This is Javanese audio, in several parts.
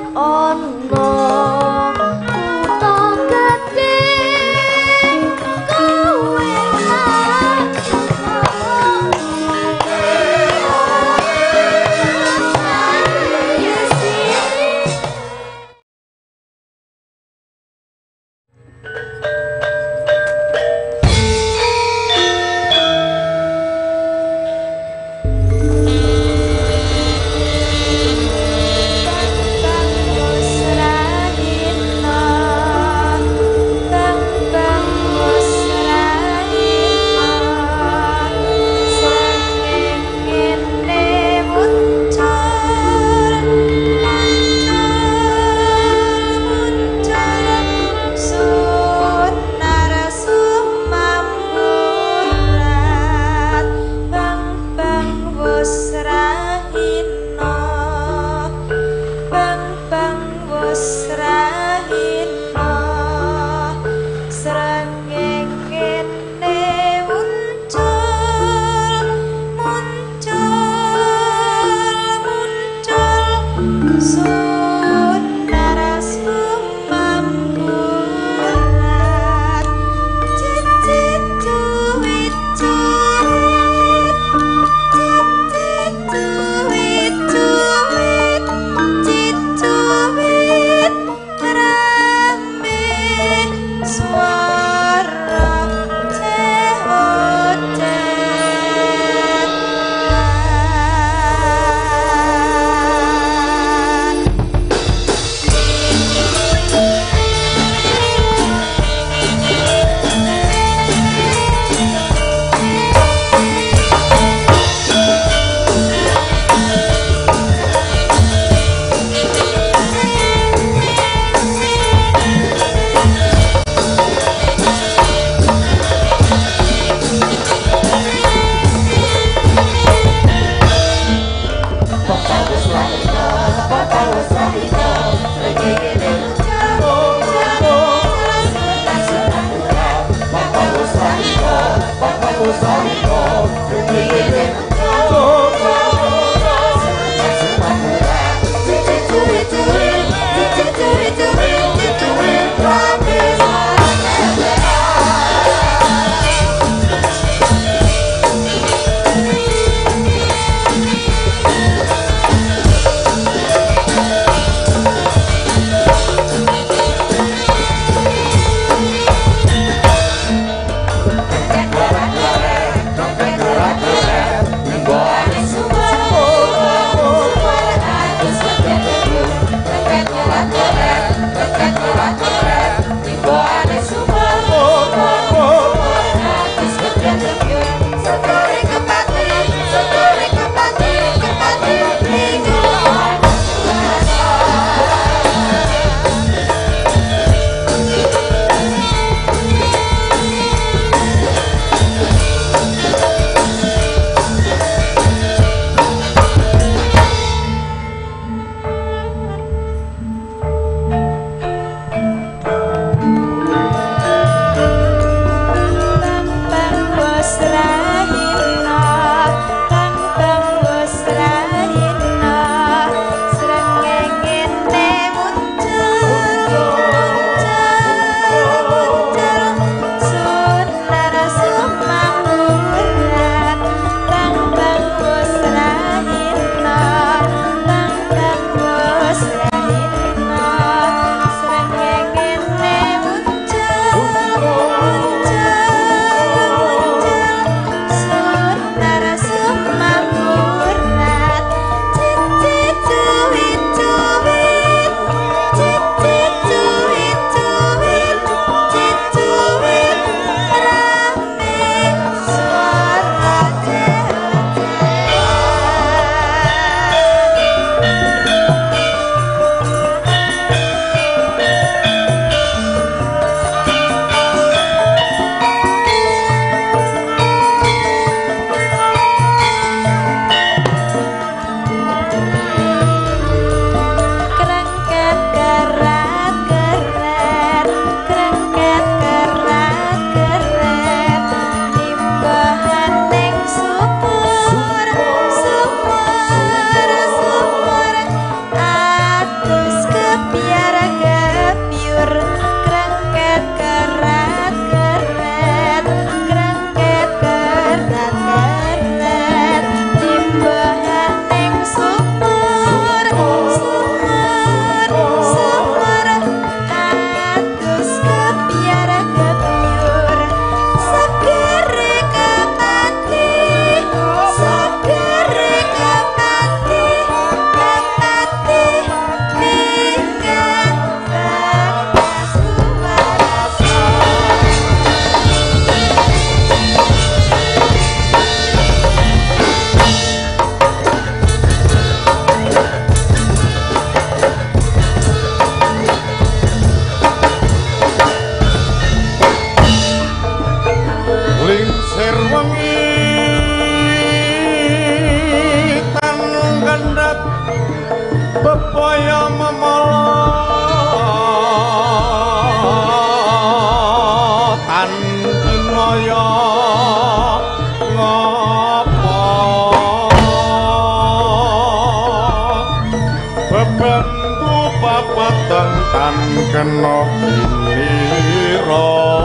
Serah kaya memolotan kinaya ngapa bebanku papatan tan kena pinira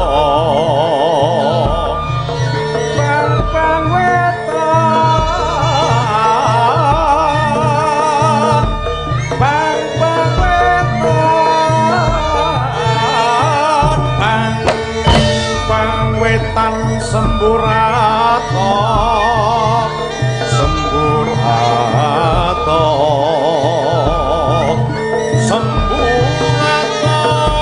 Semburato Semburato Semburato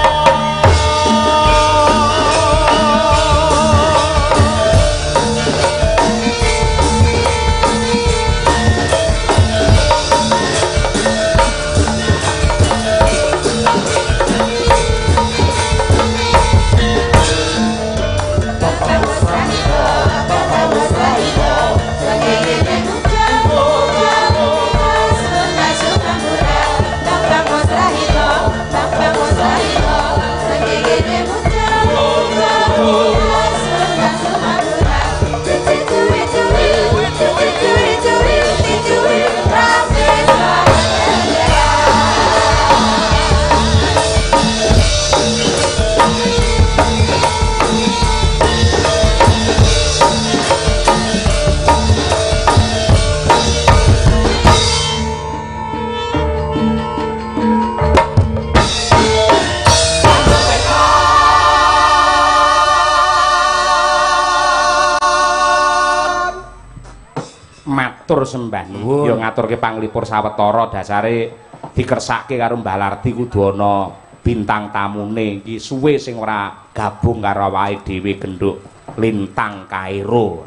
matur sembah nuwun ya ngaturke panglipur sawetara dasare dikersake karo Mbah Lardi kudu ana bintang tamune iki suwe sing ora gabung karo awake dhewe genduk Lintang Kairo.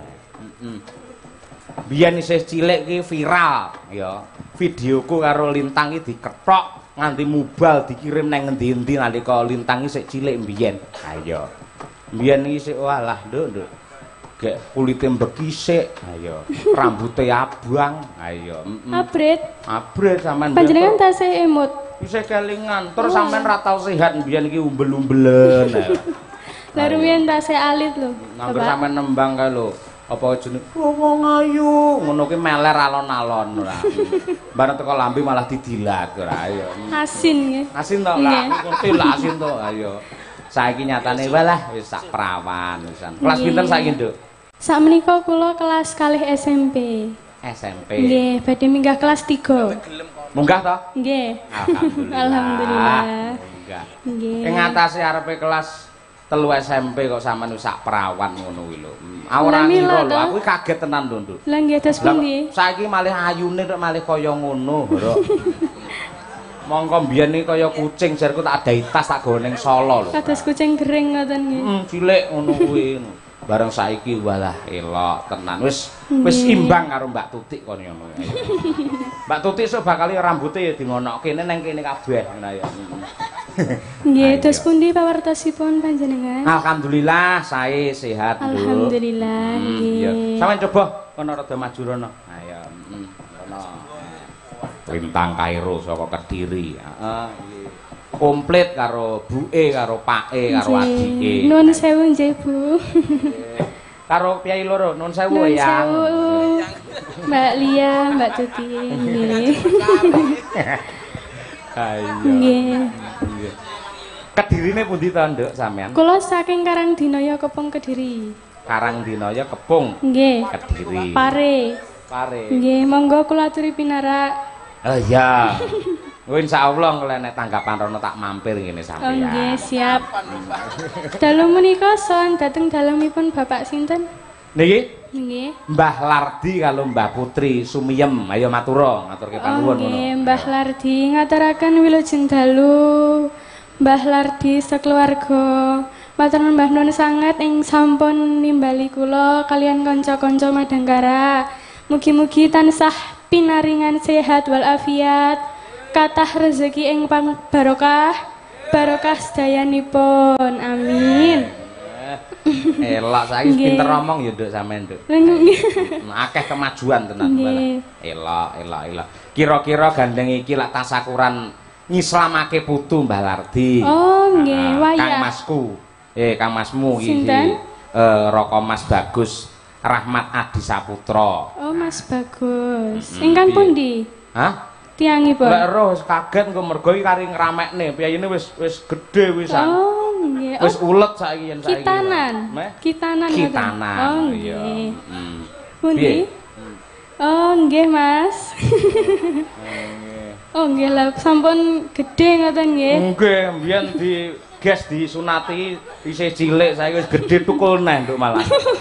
Biyen isih cilik ki viral ya videoku karo Lintang iki dikethok nganti mubal dikirim nang ngendi-endi nalika Lintang isih cilik mbiyen. Ha iya. Mbiyen iki sik walah nduk gek kulite mbekisik ayo rambuté abang ayo abrit sampean panjenengan tasih emut isih kelingan terus sampean ra tau sehat mbiyen iki umbel-umbelen lha rumiyin tasih alit lho nangger sampean nembang kae lho apa jeneng wong ayu ngono ki meler alon-alon ora bareng teko lambe malah didilat ora ayo asin nggih asin to lah ngerti lah asin to ayo saiki nyatane walah wis sak perawan wisan kelas pinten saiki Nduk sakmenika kula kelas kalih SMP nggih badhe minggah kelas 3 munggah to nggih alhamdulillah munggah nggih ing atase arepe kelas 3 SMP kok sampean wis sak perawan ngono kuwi lho ora ngira lho aku kaget tenan lho Nduk lha nggih dos pundi saiki malih ayune tok malih kaya ngono Bro mongko mbiyen iki kaya kucing jarku tak adahi tas tak gawe ning Solo lho kados kucing gering ngoten nggih cilik ngono kuwi bareng saiki walah elok tenan wis imbang karo Mbak Tutik kon ngono Mbak Tutik sok bakal rambuté ya dingonok kene nang kene kabeh ngono ya nggih dos pundi pawartosipun panjenengan alhamdulillah sae sehat Nduk alhamdulillah nggih sampeyan coba kono rada maju rono ayo kono Lintang Kairo saka Kediri heeh komplit karo buke karo pake karo adike nuwun sewu nggih Bu karo piyai loro nuwun sewu ya Mbak Lia Mbak Tuti nggih ayo nggih Kedirine pundi to Nduk sampean kula saking Karangdinaya Kepung Kediri Karangdinaya Kepung nggih Kediri Pare nggih monggo kula aturi pinarak oh iya oh insyaallah kalau nek tanggapan rono tak mampir ngene sampeyan. Oh nggih, siap. Dalu menika son dateng dalemipun Bapak sinten? Niki? Nggih. Mbah Lardi karo Mbah Putri Sumiyem. Ayo matura, ngaturke panuwun ngono. Nggih, Mbah Lardi ngaturaken wilujeng dalu. Mbah Lardi sakeluarga. Matur Mbah nuwun sanget ing sampun nimbali kula kalian kanca-kanca Madangkara. Mugi-mugi tansah pinaringan sehat wal afiat. Kathah rezeki ing barokah sedayanipun amin elok saiki pinter ngomong ya Nduk sampean Nduk akeh kemajuan tenan elok kira-kira gandeng iki lak tasakuran nyislamake putu Mbah Lardi. Oh, nggih, wayah. Kang Masku. Kang Masmu iki. Sinten? Raka Mas Bagus Rahmat Adi Saputra. Oh, Mas Bagus. Ingkang pundi? Hah? Tiyangipun. Lek roh kaget engko mergo iki kari ngramekne. Piyayine wis gedhe wisan. Oh, nggih. Wis ulet saiki yen saiki. Kitanan. Kitanan. Kitanan. Oh, iya. nggih. Heeh. Pundi? Oh, nggih, Mas. Oh, nggih lah sampun gedhe ngoten nggih. Nggih, mbiyen di gas disunati isih cilik saiki wis gedhe tukul neh nduk malah.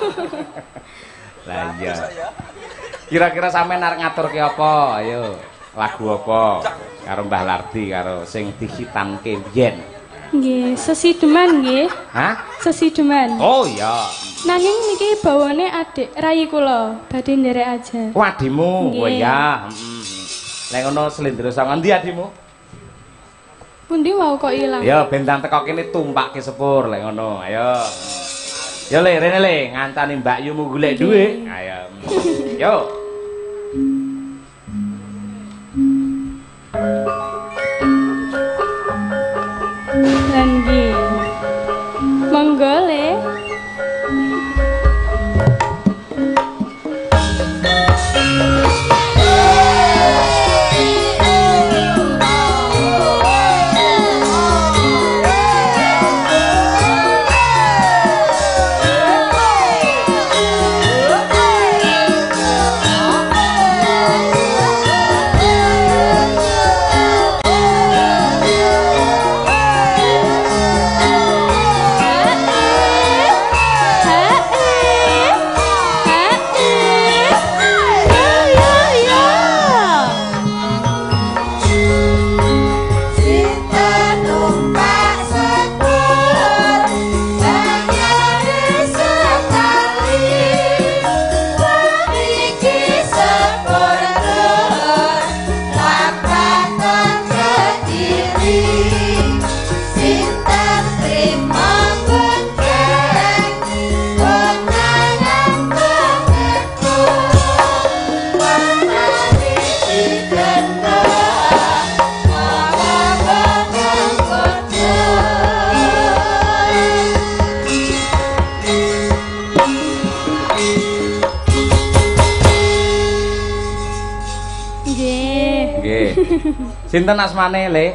Lah iya. Kira-kira sampean arep ngaturke apa? Ayo. Lagu apa karo Mbah Lardi karo sing dihitanke biyen? Nggih, sesideman nggih. Hah? Sesideman. Oh iya. Nanging niki bawane adik rayi kula, badhe nderek aja. Oh adimu. Nggih. Oh iya. Nek ngono slendro sang endi adimu? Pundi wau kok ilang? Ya bentang teko kene tumpakke sepur lek ngono. Ayo. Ya le rene le ngancani Mbak Yumu golek dhuwit. Ayo. Yo. Lagi. Monggo le. Sinten asmane, Le?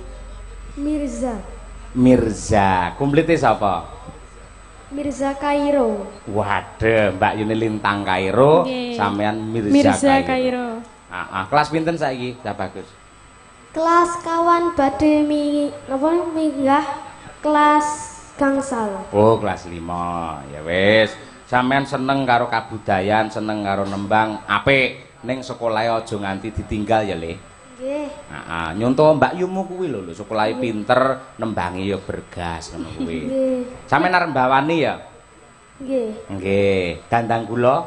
Mirza. Mirza. Komplite sapa? Mirza Kairo. Waduh, Mbak Yuni Lintang Kairo, Nggih. sampean Mirza Kairo. Kelas pinten saiki? Dah bagus. Kelas kawan badhe minggah kelas gangsal. Oh, kelas 5. Ya wis. Sampean seneng karo kabudayan, seneng karo nembang, apik. Ning sekolahe aja nganti ditinggal ya, Le. Nggih. Nyonto Mbak Yumu kuwi lho, sekolahe pinter, nembangi ya bergas ngono kuwi. Nggih. Sampeyan arep mbawani ya? Nggih. Nggih. Dandang kula.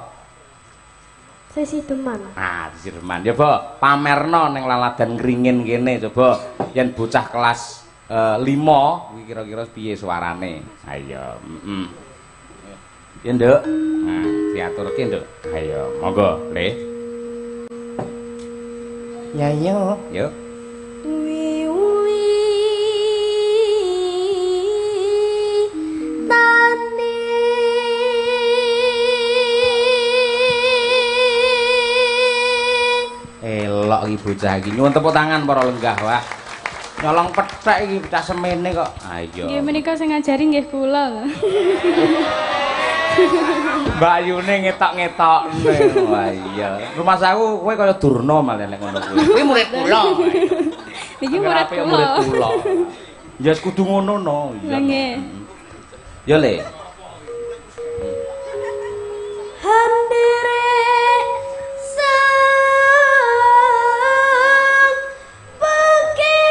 Sesi deman. Sirman. Ya, Bo, pamerno ning laladan Kringin kene coba yen bocah kelas 5 kuwi kira-kira piye suarane. Ayo, Ya, Nduk. Nah, diaturke, Nduk. Ayo, monggo, Le. Ya yo. Yo. Wiwi tani Elok iki bocah iki. Nyuwun tepuk tangan para lenggah, wah. Nyolong pethek iki bocah semene kok. Ayo. Nggih menika sing ngajari nggih kula lho. Mbak Yune ngetok-ngetokne. Wah iya. Rumah saku kowe kaya Durna malah nek ngono kuwi. Kuwi murid kula. Niki murid kula. Ya kudu ngono no. Lah nggih. Ya Le. handire sang pengki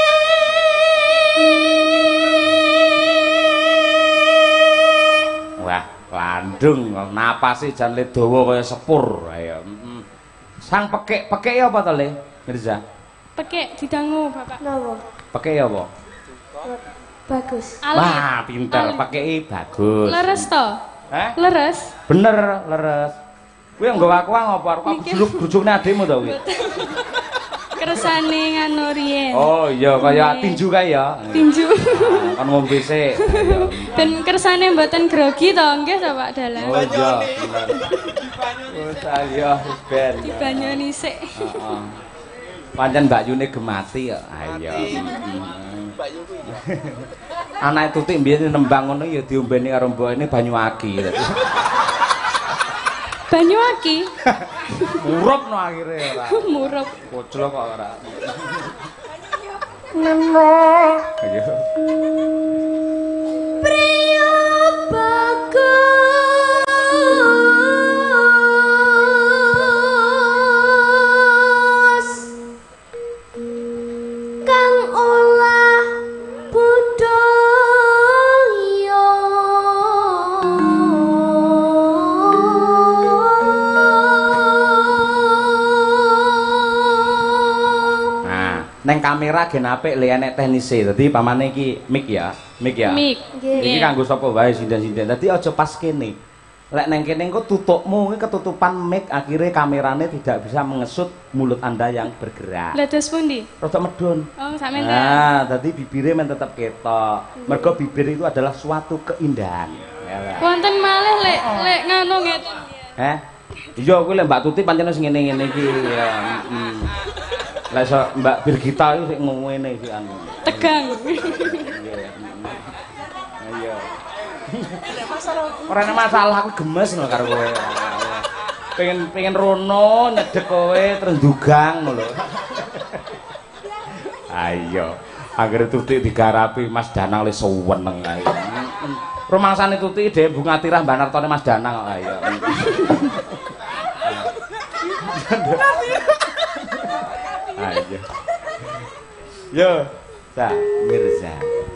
Wah, landung napase jan le dawa kaya sepur. Ayo. Sang pekek apa to Le? Mirza. Pekek didangu, Bapak. napa Pekek apa? bagus Wah, pinter. Pekeki bagus. Leres to? Leres. Bener, leres. Kuwi nggo aku apa? Aku grujukne adikmu to kuwi. kersane nganu riyen. Oh iya kaya tinju kae ya. Tinju. Kan ngombe sik. Ben kersane mboten grogi to nggih to Pak Dalang. Oh iya. Wis ayo ben. Dibanyoni sik. Heeh. Pancen Mbak Yune gemati kok. Ayo. Mbak Yu kuwi. Anake Tutik mbiyen nembang ngono ya diombeni karo mbokne banyu aki. Banyu aki. Murup no akhire ora. Murup. Koclok kok ora. Neno Ayo. Priya bagus kang olah budaya. Nah, neng kamera gen apik le enek teknise. Dadi pamane iki mic ya. Mic ya. Mik. Iki kanggo sapa wae sinden-sinden. Dadi aja pas kene. Lek neng kene engko tutupmu iki ketutupan mic akhirnya kamerane tidak bisa mengesut mulut Anda yang bergerak. Lah dos pundi? Rada medun. Oh, sampean. Nah, dadi bibire men tetep ketok. Mergo bibir itu adalah suatu keindahan. Ya lah. Wonten malih lek nganu ngeten. Iya kuwi lek Mbak Tuti pancen wis ngene-ngene iki ya. Lah iso Mbak Birgita iki sik ngene iki anu. Tegang. Iya. Ora ana masalah aku gemes lho karo kowe. Pengen rono nyedek kowe terus ndugang lho. Ayo. Anggere Tuti digarapi Mas Danang le suweneng ae. Rumangsane Tuti dhewe Bunga Tirah Mbak Nartone Mas Danang kok ayo. Ayo. Yo, ta Mirza.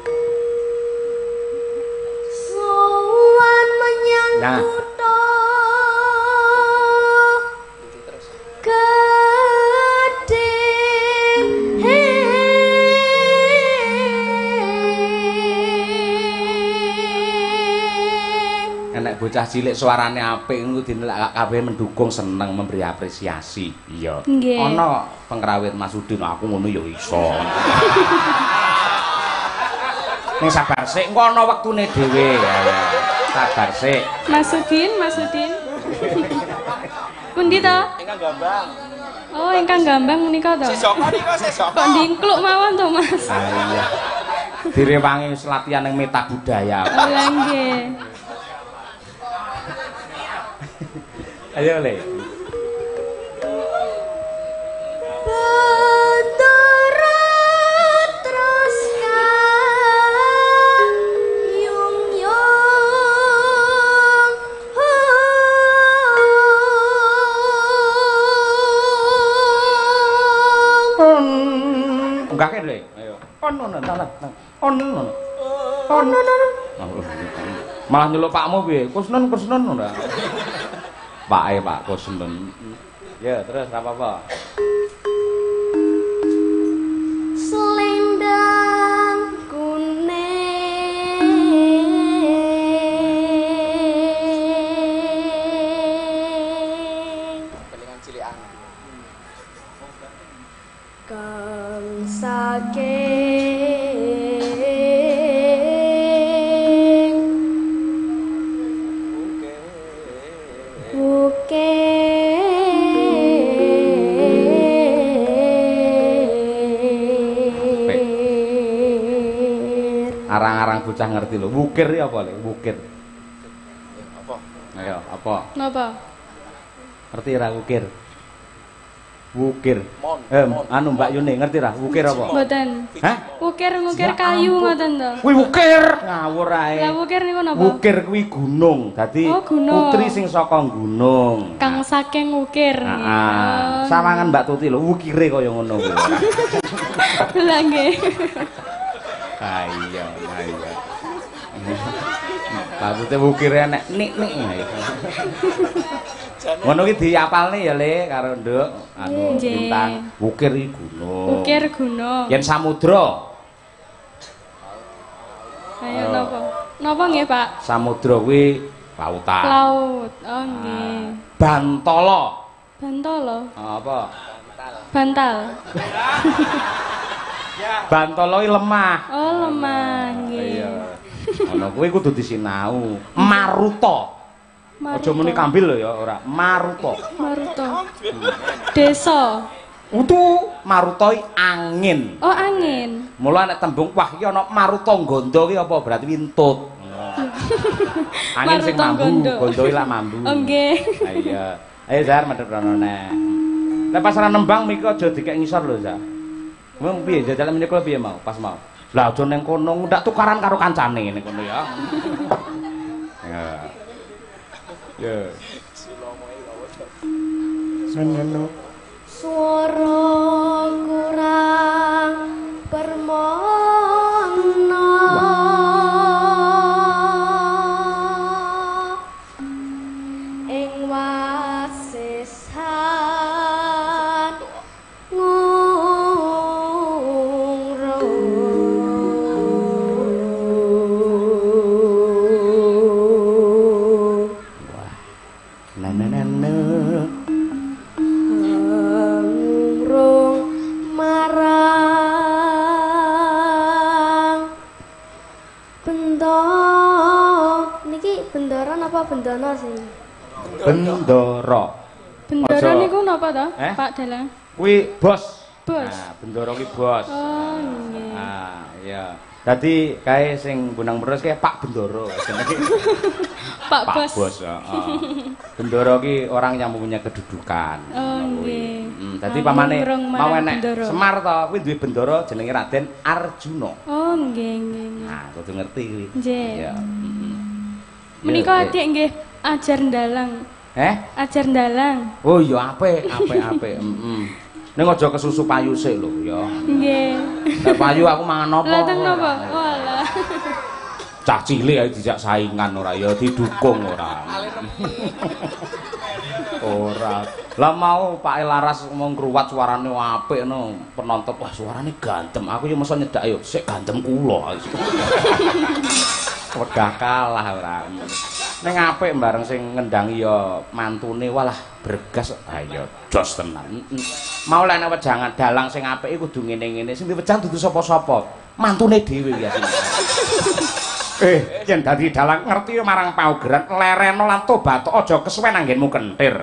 Sowan menyang Nah. kutha gedhe. Enek bocah cilik suarane apik ngono dinelak kabeh mendukung seneng memberi apresiasi. Iya. Nggih. Ana pengrawit Mas Udin aku ngono ya iso. Ning sabar sik engko ana wektune dhewe. Ya. Sabar sik. Mas Udin. Pundi to? Ingkang gambang. Oh, ingkang gambang menika to. Si Joko nika si Joko. Kok ndingkluk mawon to, Mas? Ah iya. Direwangi wis latihan ning meta budaya. Oh, lah nggih. Ayo Le. Bahtera terus kayung-yung. Enggak Le. Ayo. Ono. Malah nyeluk pakmu piye? Kusnun ora. Pak Kusnun. Ya, terus apa-apa? Selendang kuning Kelingan cilikan. kang saking bukir. Arang-arang bocah ngerti lho. Wukir ya apa Le? Wukir. Apa? Ayo, apa? Napa? Ngerti ra wukir? Wukir. Mon. Anu Mbak Yuni ngerti ra wukir apa? Mboten. Hah? Ukir Ya kayu ampun. ngoten to. Kuwi wukir. Ngawur ae. Lah ukir niku napa? Wukir kuwi gunung. Dadi Oh, gunung. putri sing saka gunung. Kang saking ukir. Heeh. Sawangan Mbak Tuti lho wukire kaya ngono kuwi. Lah nggih. Iya. Mbak Tuti wukire nek nik-nik. Ngono ki diapalne ya Le karo Nduk anu Nggih. bintang wukir iki gunung. Ukir gunung. Yen samudra. Ayo napa? Napa nggih, Pak? Samudra kuwi lautan. Laut. Oh nggih. Bantala. Bantala. Apa? Bantal. Bantala iki lemah. Oh, lemah nggih. Iya. Ana kuwi kudu disinau. Maruta. Aja muni kambil lho ya, ora. Maruta. Maruta. Desa. Utu maruta iki angin. Oh, angin. Mula nek tembung wah iki ana maruta gondo ki apa berarti wintut. Angin sing mambu, gondo iki lak mambu. Oh, nggih. Ha iya. Ayo Zar madhep rono nek. Nek pas ora nembang miki aja dikek ngisor lho, Zar. Mung piye jajal menika piye mau? Pas mau. Lah aja ning kono ndak tukaran karo kancane ning kono ya. Ya. Ya. Seneno. Swara kurang permono ing wasisan Bendana sih. Bendara. Bendara Aja. niku napa to, Eh? Pak Dalang? Kuwi bos. Bos. Nah, bendara ki bos. Oh, nggih. Ah, iya. Dadi kae sing gunang terus kae Pak Bendara jenenge. Pak Bos. Bos, heeh. Bendara ki orang yang mempunyai kedudukan. Oh, nggih. Dadi pamane Ngurung mau marang enek Bendara. Semar to, kuwi duwe bendara jenenge Raden Arjuna. Oh, nggih, nggih. Nah, kudu ngerti kuwi. Nggih. Iya. Menika adik nggih ajar ndalang. Ajar ndalang. Oh iya apik, apik. Ning aja kesusu payu sik lho ya. Nggih. Nek payu aku mangan apa? Lah teng napa? Walah. Cah cilik ae dijak saingan ora ya didukung ora. Ora. Lah mau Pak Laras ngomong ngruwat suarane apik no, penonton wah suarane ganteng. Aku yo mesti nyedak yo sik ganteng kula. Wegah kalah ora. Ning apik bareng sing ngendangi ya mantune walah bergas. Ha ya jos tenan. Mau lek nek wejangan dalang sing apik kudu ngene-ngene. Sing diwejang dudu sapa-sapa. Mantune dhewe biasane. Yen dadi dalang ngerti marang paugeran lereno lan tobat aja kesuwen anggenmu kentir.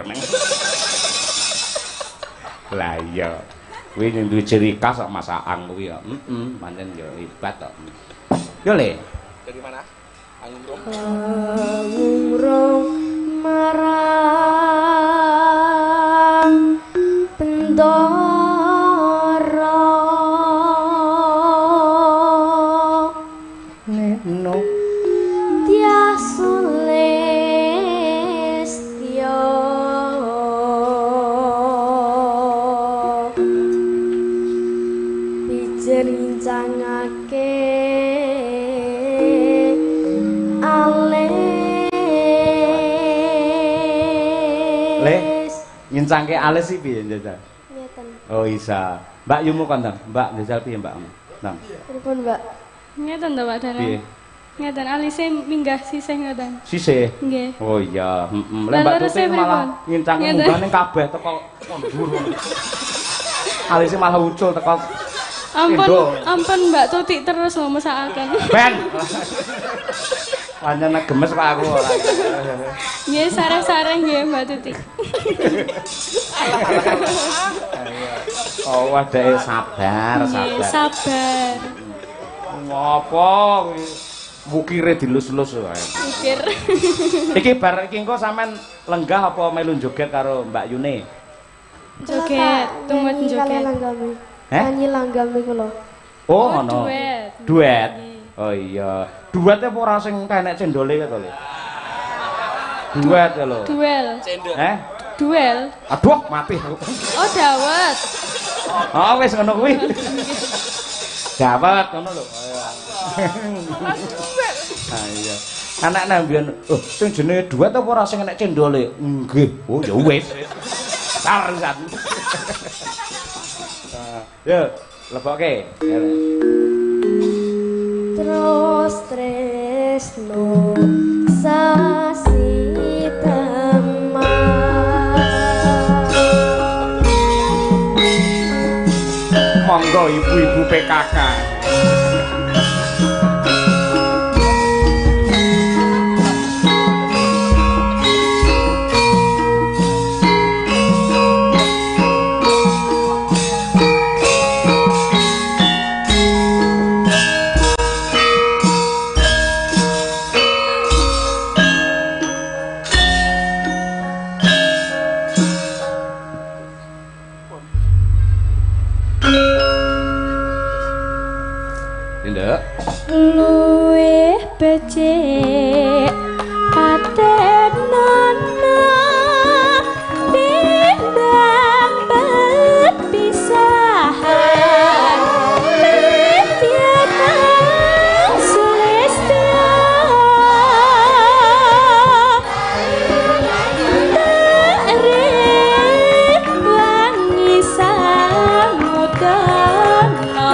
Lah iya. Kuwi ning duwe ciri khas kok masakan kuwi ya. Pancen ya hebat kok. Yo Le. Dari mana? Angurung. Angurung marang Bendara Neno Tiasulistya pijer ngincangake ngincangke alis iki piye njajal? Ngeten. Oh isa. Mbak Yumu kon Ndang. Mbak njajal piye Mbak? Ndang. Pripun, Mbak? Ngeten to Pak Dalang. Piye? Ngeten alise minggah sisih ngeten. Sisih. Nggih. Oh iya, Lah Mbak Tuti malah ngincangke munggane kabeh teko dhuwur. Alise malah ucul teko Ampun Mbak Tuti terus ngomesakaken. Ben. Pancen gemes Pak aku ora. Nggih sareng-sareng nggih Mbak Tuti. Oh, wadake sabar. Sabar. Ngopo kuwi? Wukire dilus-lus wae. Pikir. Iki bar iki engko sampean lenggah apa melu joget karo Mbak Yune? Joget, tumut Nyanyi joget. kalian langgami. Nyanyi langgami kula. Oh, ngono. Duet. Oh iya. Duet apa ora sing kenek cendole to lho. Duet ya lho. Duel. Duel. Aduh, mati aku. Oh, dawet. Oh, wis ngono kuwi. Dawet ngono lho. Ha iya. Anak nang mbiyen, oh sing jenenge duet apa ora sing enek cendole? Nggih. Oh ya wis. Sarsan. Ya, lebokke. Terus tresno sasi teman Monggo ibu-ibu PKK. Luwih becik patenana timbang perpisahan tiada selesta tarik wangi samudana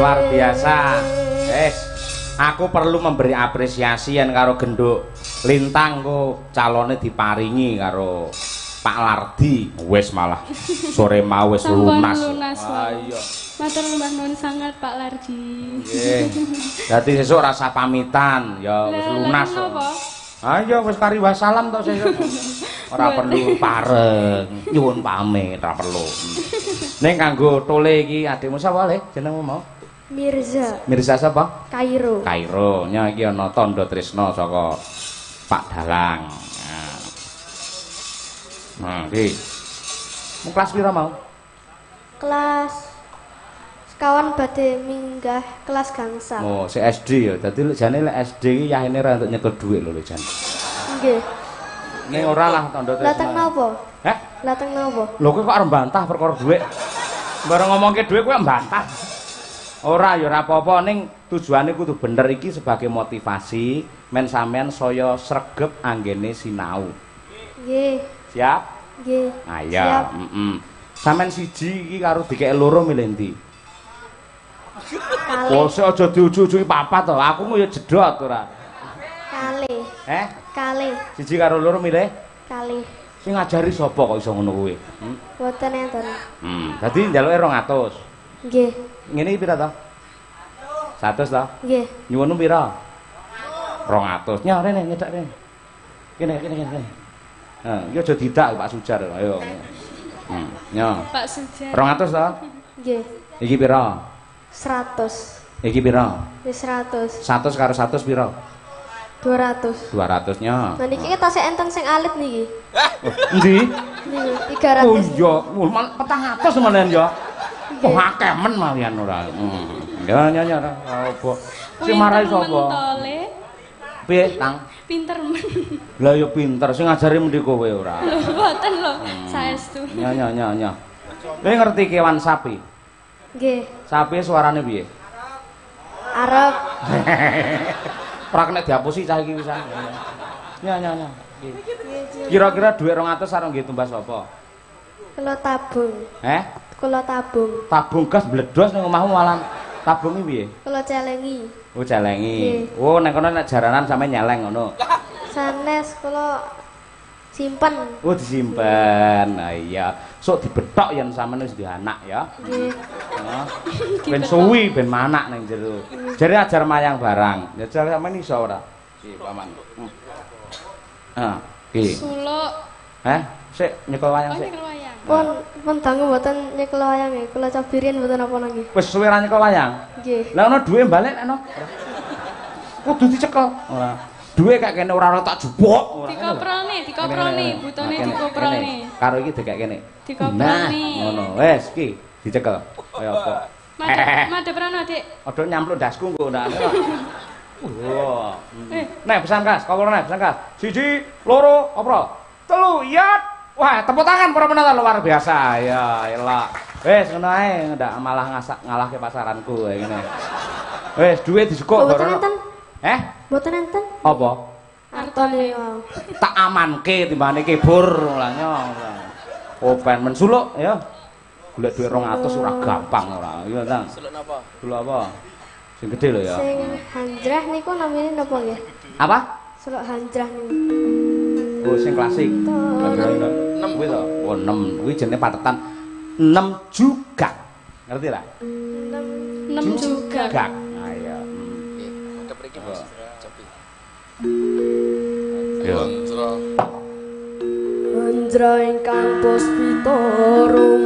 luar biasa. Aku perlu memberi apresiasi yen karo genduk Lintang kok calone diparingi karo Pak Lardi. Wis malah sore mau wis lunas. Ayo. Matur nuwun nuwun sangat Pak Lardi. Nggih. Dadi sesuk rasa pamitan ya wis lunas kok. Ayo wis kari wassalam to sesuk. Ora perlu pareng, nyuwun pamit, ora perlu. Ning kanggo tole iki adikmu sapa le jenengmu mau? Mirza. Mirza sapa? Kairo. Kairo. Nya iki ana tandha tresna saka Pak Dalang. Nah, iki. Mu kelas pira mau? Kelas kawan badhe minggah kelas gangsal. Oh, si SD ya. Dadi jane lek SD iki yahene ra entuk nyekel dhuwit lho jan. Nggih. Ning ora lah tandha tresna. Lateng napa? Heh? Lateng napa? Lho kowe kok arep bantah perkara dhuwit. Bareng ngomongke dhuwit kowe mbantah. Ora ya ora apa-apa ning tujuane kudu bener iki sebagai motivasi men sampean saya sregep anggene sinau. Nggih. Siap? Nggih. Ayo, Sampean siji iki karo dikek loro milih ndi? Kalih. Oh, sik aja diuju-ujuki papat to. Aku mu ya jedot ora. Kalih. Kalih. Siji karo loro milih? Kalih. Sing ngajari sapa kok iso ngono kuwi? Mboten enten. Dadi njaluke 200. Nggih. Ngene iki pira to? 100 to? Nggih. Nyuwunmu pira? 200. Nya rene nyedak rene. Kene. Iki aja didak Pak Sujar. Ayo. Nya. Pak Sujar. 200 to? Nggih. Iki pira? 100. Iki pira? Wis 100. 100 karo 100 pira? 200. 200 nya. Nah niki tasih enten sing alit niki. Endi? Niki 300. Oh iya, petang atus menen ya. Oh akeh men malian ora. Ya ora apa. Sing marai sapa? Piye, Tang? Pinter men. Lah ya pinter, sing ngajari mendhi kowe ora. Lho mboten lho, saestu. Nya. Kowe ngerti kewan sapi? Nggih. Sapi suarane piye? Arep. Ora kena diapusi cah iki pisan. Nya. Kira-kira dhuwit 200 sareng nggih tumbas apa? Kula tabung. Kula tabung. Tabung gas bledos ning omahmu malah tabung iki piye? Kula celengi. Oh celengi. Oh nek kono nek jaranan sampe nyeleng ngono. Sanes kula simpen. Oh disimpen. Nah iya. Sok dibethok yen sampeyan wis duwe anak ya. Nggih. Ben suwi ben manak ning jero. Jare ajar mayang barang. Ya jare sampeyan iso ora? Nggih, Paman. Nggih. Suluk. Sik nyekel wayang sik. Nyekel wayang. Pun dangu mboten nyekel wayange. Kula cobirin mboten apa nggih. Wis suwe ra nyekel wayang? Nggih. Lah ono duwe balik nek ono. Kudu dicekel. Ora. Duwe kak kene ora tak jupuk. Dikoprone, butone dikoprone. Karo iki dikek kene. Dikoprone. Ngono. Wis iki dicekel. Kaya apa? Madhep rono, Dik. Aduh nyampluk dasku engko ndak. Wah. Nek pesan kas, kok nek pesan kas. 1, 2, opro. 3, iya. Wah, tepuk tangan para penonton luar biasa. Ya, elah. Wis ngono ae, ndak malah ngalahke pasaranku ngene. Wis duwe disukuk Mboten enten. Mboten enten. Apa? Artone wae. Tak amanke timbane kebur mulanya. Open men suluk ya. Golek dhuwit 200 ora gampang ora. Iya ta. Suluk napa? Suluk apa? Sing gede lho ya. Sing hanjrah niku namine napa nggih? Apa? Suluk hanjrah niku. Oh sing klasik. 6 kuwi to. Oh 6. Kuwi jenenge patetan 6 juga. Ngerti lah? 6 juga. Nah iya. Ada periki Mas. Cobi. Yo. Hanjrah ingkang puspitorum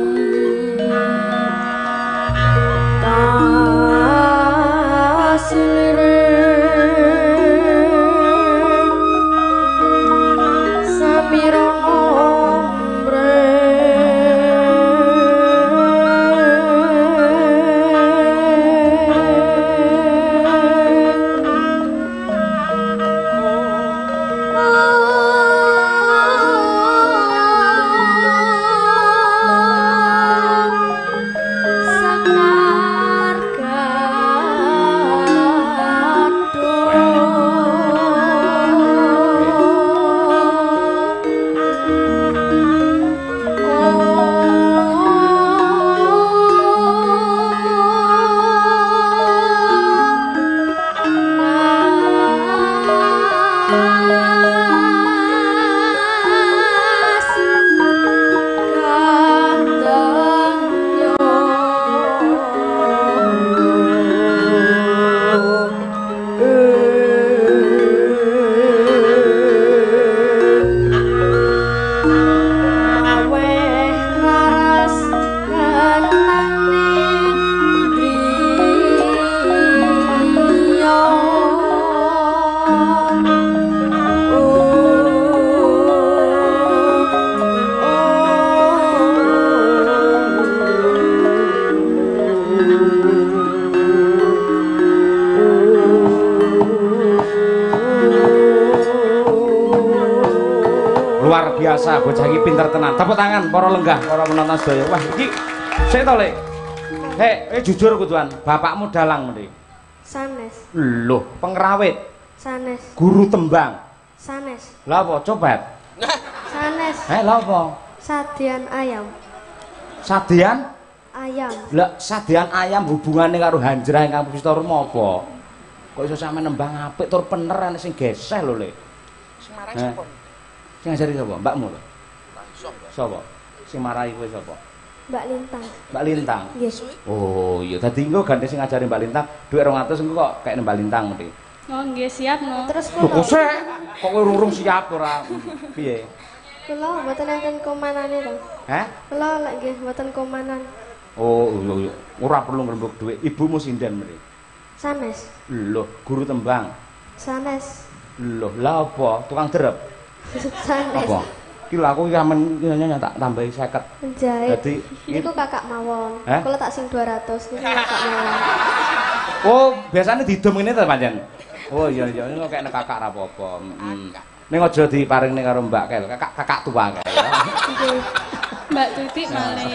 Luar biasa, bocah iki pinter tenan. Tepuk tangan para lenggah, para penonton sedaya. Wah, iki sik to, Lek. Jujur kuduan, bapakmu dalang mriki. Sanes. Loh, pengrawit, Sanes. guru tembang. Sanes. Lah apa copet? Sanes. Lah apa? Sadian ayam. Sadian? Ayam. Lah sadian ayam hubungane karo Hanjrah ingkang Pistorma apa? Kok iso sampe nembang apik tur pener ana sing geseh lho, Lek. Sing marang sapa? Sing ngajari sapa? Mbakmu lho. Langsung. Sapa? Sing marahi kowe sapa? Mbak Lintang. Mbak Lintang. Nggih. Oh, iya dadi engko ganti sing ngajari Mbak Lintang, dhuwit 200 engko kok kaya Mbak Lintang mesti. Oh, nggih siap no. Terus Lho kok kula sik? Kok kowe urung siap ora? Piye? kula mboten enten komanane to. Hah? Kula lek nggih mboten komanan. Oh, iya. Ora perlu ngrembug dhuwit. Ibumu sinden mriki. Sanes. Lho, guru tembang. Sanes. Lho, lah apa? Tukang derep. Sanes. Apa? Ki lho aku iki amen nyanyi tak tambahi 50. Menjahit. Dadi Niku kakak mawon. Hah? Kula tak sing 200 niku kakak mawon. oh, biasanya didum ngene ta pancen. Oh iya iya ini kok nek kakak ra apa-apa. Ning aja diparingne karo Mbak Kel, kakak tua kae. Nggih. Mbak Tutik malih.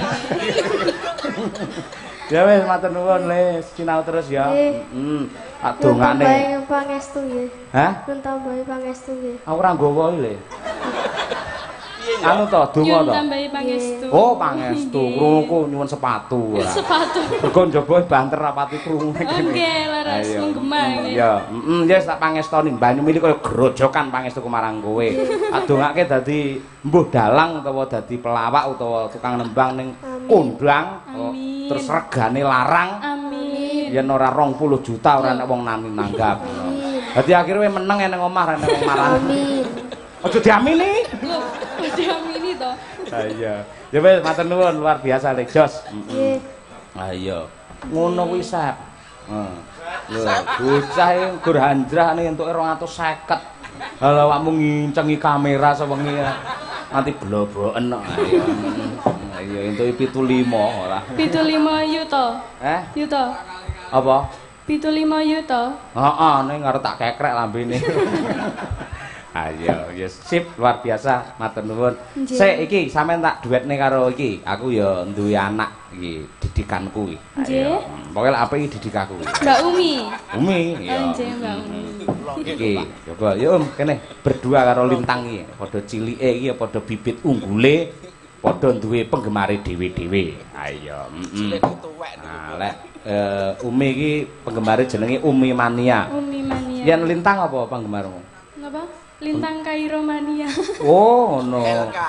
Ya wis matur nuwun Les, sinau terus ya. Nggih. Tak dongane. Tambahi pangestu nggih. Hah? Pun tambahi pangestu nggih. Aku ora nggawa iki Le. Anu to, donga Yun to. tambahi pangestu. Oh, pangestu. Krunguku nyuwun sepatu ora. Sepatu. Mergo njaba banter rapati krungu kene. Oke, laras menggema ini. Ya, yes tak pangestoni banyu mili kaya grojokan pangestuku marang kowe. Adongake dadi mbuh dalang utawa dadi pelawak utawa tukang nembang ning kondang. Amin. Terus regane larang. Amin. Yen ora 20 juta ora nek wong nani nanggap. Dadi akhire meneng ning omah ora nek wong marang. Amin. Aja diamini. Loh, udah mini toh. Ha iya. Ya wis matur nuwun luar biasa Le Jos. Nggih. Ha iya. Ngono kuwi sep. Lho, bocah iki gur Hanjrah ning entuke 250. Lah awakmu ngincengi kamera sewengi nganti bloboken kok. Ha iya entuke 75 ora. 75 yuto. Yuto. Apa? 75 yuto. Heeh, ning arep tak kekrek lambene. Ayo, yes, sip, luar biasa, matur nuwun. Sik iki sampean tak duetne karo iki. Aku ya duwe anak iki, didikanku iki. Nggih. Pokoke lek apik didik aku. Mbak Umi. Umi, iya. Nggih, Mbak Umi. Iki, coba ya kene berdua karo Lintang iki. Padha cilike iki padha bibit unggule, padha duwe penggemare dhewe-dhewe. Ayo, Nah, lek Umi iki penggemare jenenge Umi Mania. Umi Mania. Yen Lintang apa penggemarmu? Napa? Lintang Kairo Mania. Oh, no. LK.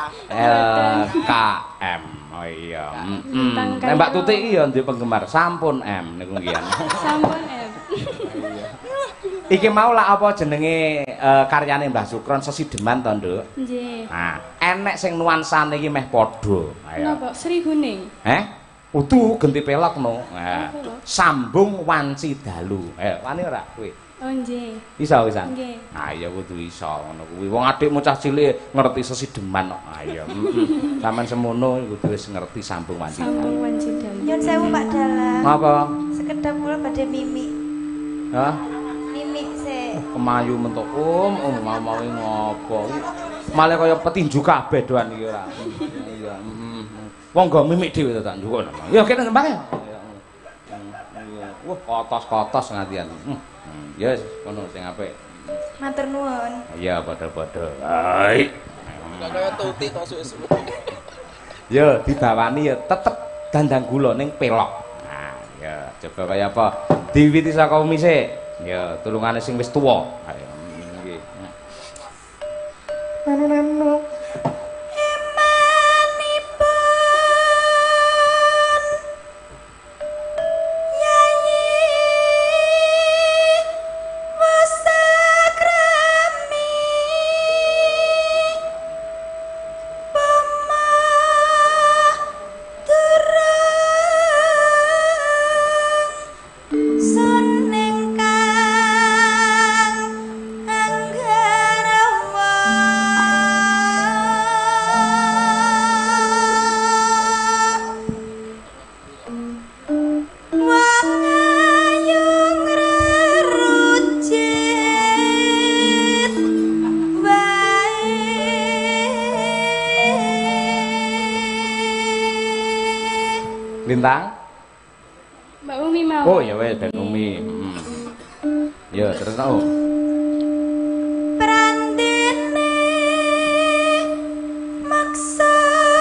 LKM. Oh iya. Lintang Nek Mbak Kairo. Tutik iki ya duwe penggemar sampun M niku nggih. Sampun F. Iki mau lah apa jenenge karyane Mbah Sukron Sesideman to, Nduk? Nggih. Nah, enek sing nuansane iki meh padha. Ayo. Napa? Sri Guning. Utuh genti pelok no. Nah, Apa lho? sambung wanci dalu. Wani ora kowe? Oh nggih. Iso wisan. Nggih. Ah ya kudu iso ngono kuwi. Wong adikmu cah cilik ngerti Sesideman kok. Ah ya. Sampeyan semono kudu wis ngerti sambung wanci dalu. Sambung wanci dalu. Nyun sewu Pak Dalang. Apa? Sekedap kula badhe mimik. Hah? Mimik sik. Kemayu mentok mau ngopo. Malah kaya petinju kabeh doan iki ora. Iya. Wong go mimik dhewe to tak njukuk. Ya kene nembang ya. Wah, kotos-kotos ngantian. Ya wis ngono sing apik. Matur nuwun. Iya, padha-padha. Hai. Kaya tuti to suwe-suwe. Ya dibawani ya tetep dandang gula ning pelok. Nah, ya coba kaya apa? Diwiti saka umi sik. Ya tulungane sing wis tuwa. Ayo nggih. Sun ingkang anggarawa Lintang? Mbak Umi mau. Oh ya wes Mbak Umi. Ya terus no. Prandene maksa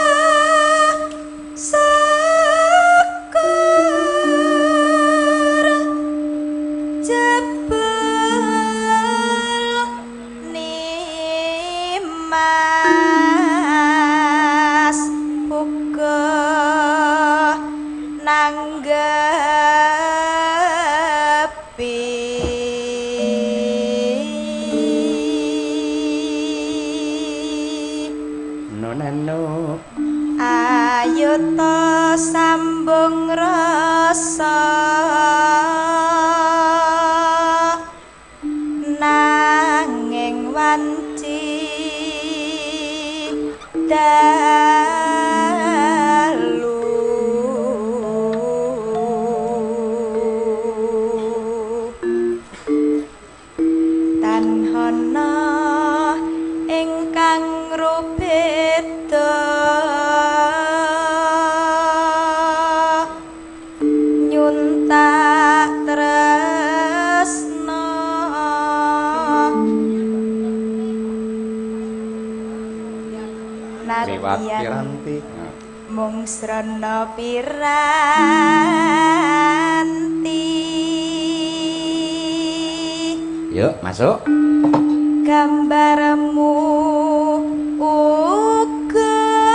syukur jebul nimas uga nanggepi nonano ayo to sambung rasa nanging wanci dalu tanhana ingkang rubeda nyuntak tresna lewat piranti. mung srana piranti Yuk masuk. gambarmu uga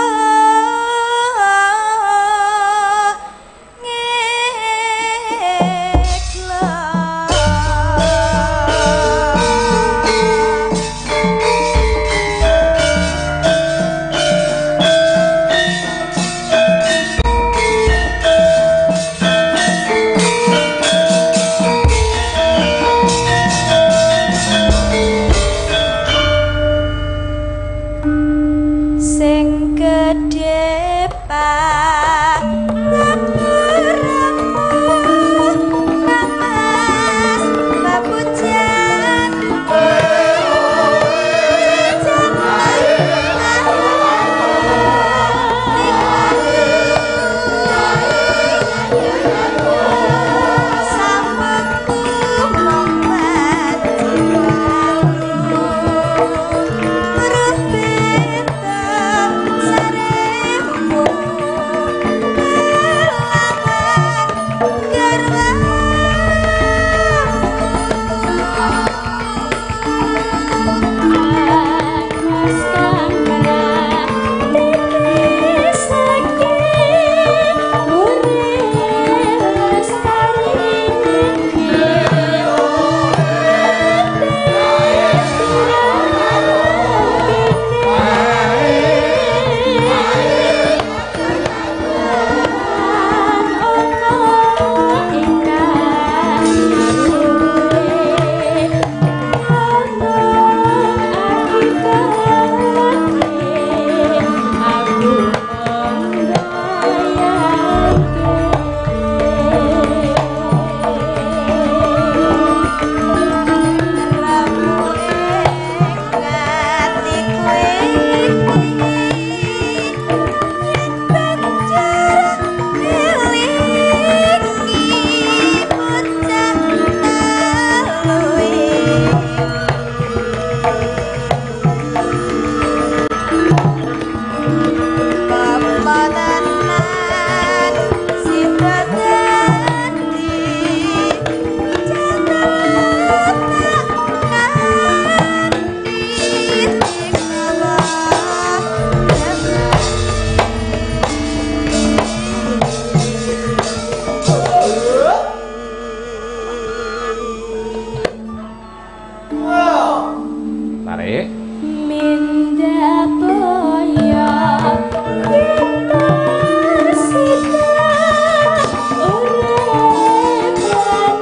sing gedhe pangapuramu kamas babujan sambutku memati Tarik. Minda boyo kita sita urip lan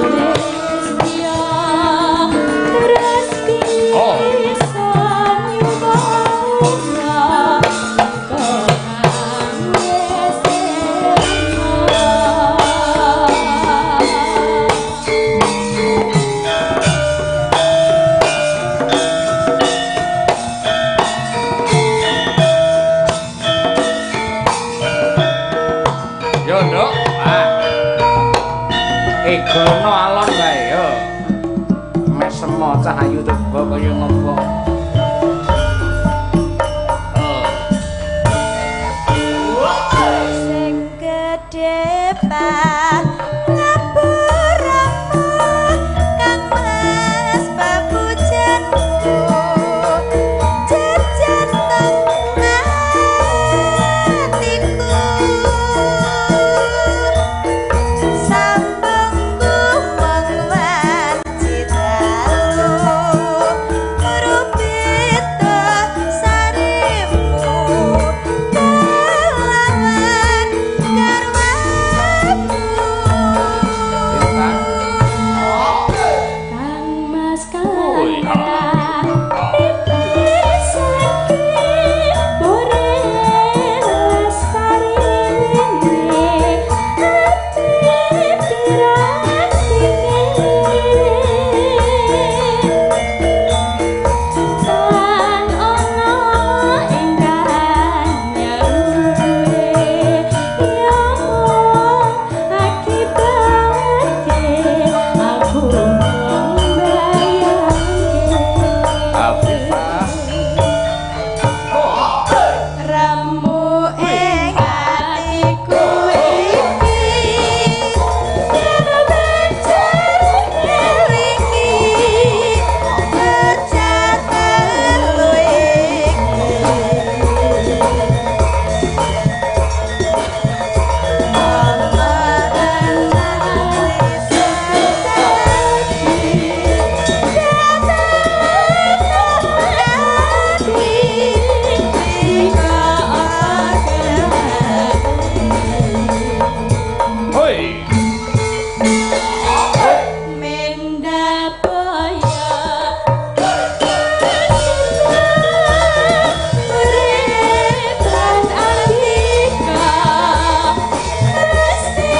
Oh. kaya ngopo. Sing gedhe ngapuramu Kang Mas babujanku jajan teng atiku sambungku wong citalu merupita sarimu kelawan garwamu Kang Mas Kang pipis sakit bore lestari hati pirang Tan ono ingkang nyarure ya akibate aku mbayangke Afifah. ramu ing atiku iki ngelingi bocah telu Hoi. Menda boyo Uriplan Andika Resti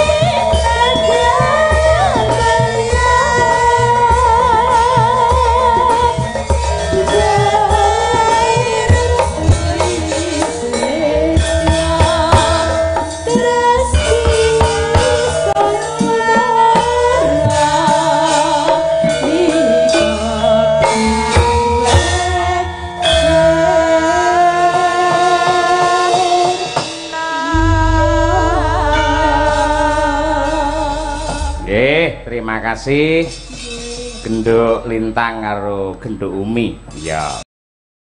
Terima kasih Genduk Lintang karo Genduk Umi. Ya.